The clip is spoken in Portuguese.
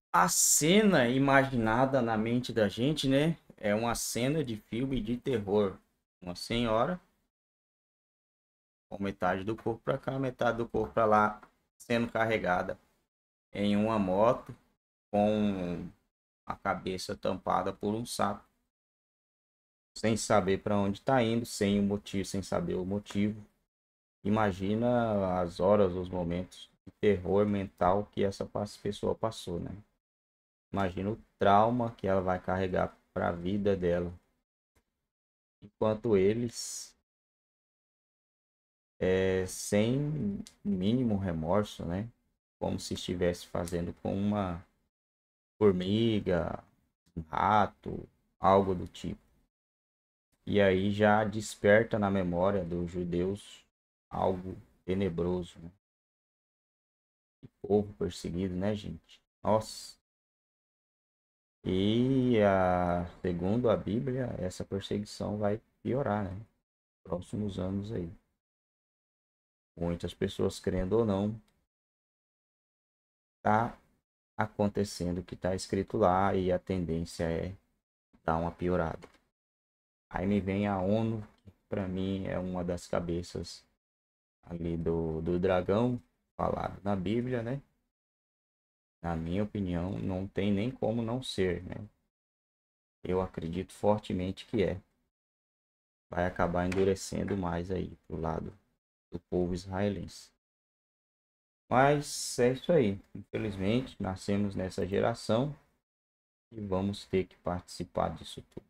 A cena imaginada na mente da gente, né? É uma cena de filme de terror. Uma senhora com metade do corpo para cá, metade do corpo para lá, sendo carregada em uma moto com a cabeça tampada por um saco, sem saber para onde está indo, sem o motivo, sem saber o motivo. Imagina as horas, os momentos de terror mental que essa pessoa passou, né? Imagina o trauma que ela vai carregar para a vida dela. Enquanto eles, sem mínimo remorso, né? Como se estivesse fazendo com uma formiga, um rato, algo do tipo. E aí já desperta na memória dos judeus algo tenebroso, né? Povo perseguido, né, gente? Nossa. Segundo a Bíblia, essa perseguição vai piorar, né? Próximos anos aí. Muitas pessoas, crendo ou não, tá acontecendo o que tá escrito lá e a tendência é dar uma piorada. Aí me vem a ONU, que para mim é uma das cabeças ali do dragão falado na Bíblia, né? Na minha opinião, não tem nem como não ser, né? Eu acredito fortemente que vai acabar endurecendo mais aí pro lado do povo israelense. Mas é isso aí. Infelizmente, nascemos nessa geração e vamos ter que participar disso tudo.